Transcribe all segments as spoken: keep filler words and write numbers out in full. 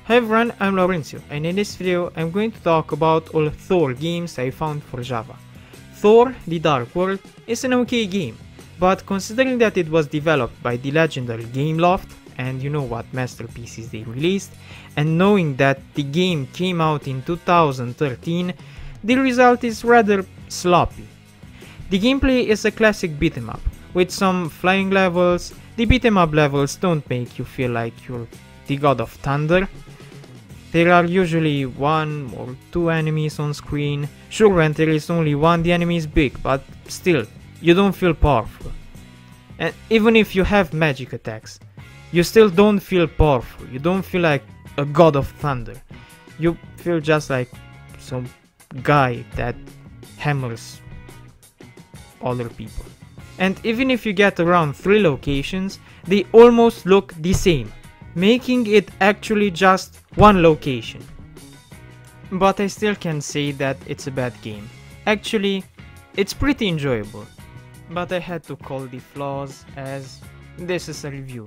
Hi everyone, I'm Laurencio, and in this video I'm going to talk about all Thor games I found for Java. Thor: The Dark World is an okay game, but considering that it was developed by the legendary Gameloft, and you know what masterpieces they released, and knowing that the game came out in two thousand thirteen, the result is rather sloppy. The gameplay is a classic beat 'em up, with some flying levels. The beat 'em up levels don't make you feel like you're the god of thunder. There are usually one or two enemies on screen. Sure, when there is only one, the enemy is big, but still, you don't feel powerful. And even if you have magic attacks, you still don't feel powerful. You don't feel like a god of thunder. You feel just like some guy that hammers other people. And even if you get around three locations, they almost look the same, making it actually just one location. But I still can say that it's a bad game. Actually, it's pretty enjoyable, but I had to call the flaws as this is a review.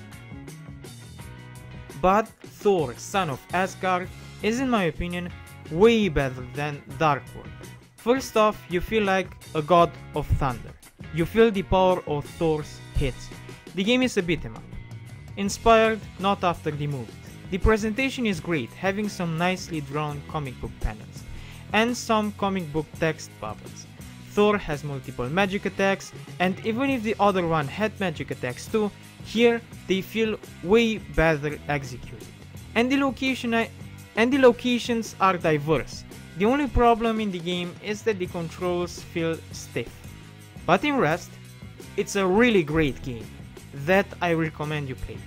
But Thor: Son of Asgard is, in my opinion, way better than Dark World. First off, you feel like a god of thunder. You feel the power of Thor's hits. The game is a beat 'em up, inspired not after the movie. The presentation is great, having some nicely drawn comic book panels, and some comic book text bubbles. Thor has multiple magic attacks, and even if the other one had magic attacks too, here they feel way better executed. And the location I and the locations are diverse. The only problem in the game is that the controls feel stiff. But in rest, it's a really great game that I recommend you play.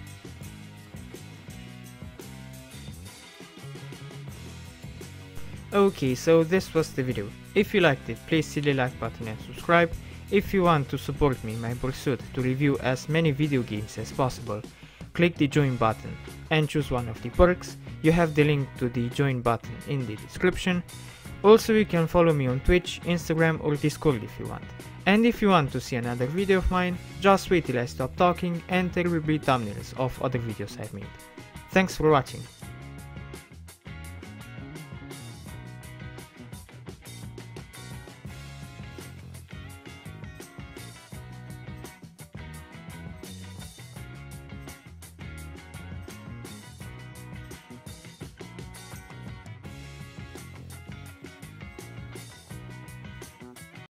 Okay, so this was the video. If you liked it, please hit the like button and subscribe. If you want to support me in my pursuit to review as many video games as possible, click the join button and choose one of the perks. You have the link to the join button in the description. Also, you can follow me on Twitch, Instagram or Discord if you want. And if you want to see another video of mine, just wait till I stop talking and there will be thumbnails of other videos I've made. Thanks for watching.